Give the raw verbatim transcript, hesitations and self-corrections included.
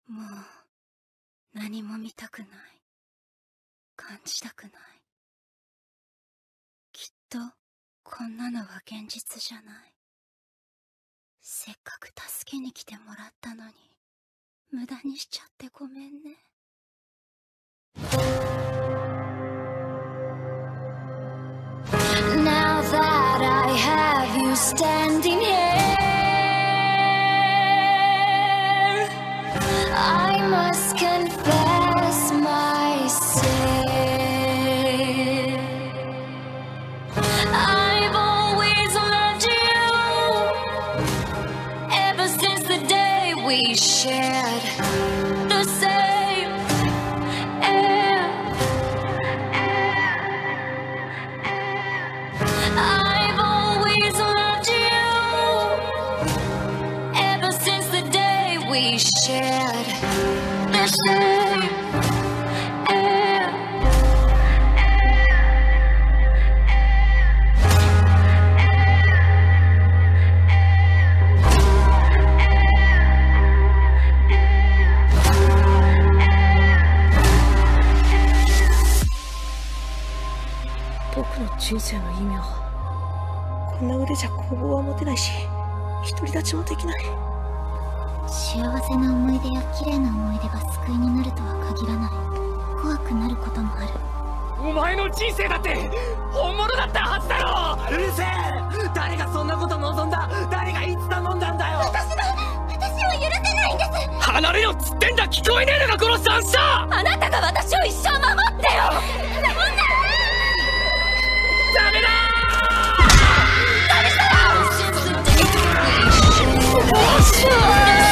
もう何も見たくない、感じたくない。きっとこんなのは現実じゃない。せっかく助けに来てもらったのに無駄にしちゃってごめんね。Now that I have you standing here, I must confess my sin. I've always loved you ever since the day we shared the same air. I've always loved you ever since the day we shared the same air. 僕の人生の意味は、こんな腕じゃ工房は持てないし、独り立ちもできない。 幸せな思い出や綺麗な思い出が救いになるとは限らない。怖くなることもある。 お前の人生だって本物だったはずだろ。 うるせえ。誰がそんなこと望んだ。誰がいつ頼んだんだよ。 私は私は許せないんです。 離れろっつってんだ。聞こえねえのかこの三者。 あなたが私を一生守ってよ。そんなダメだー。 ダメだよ。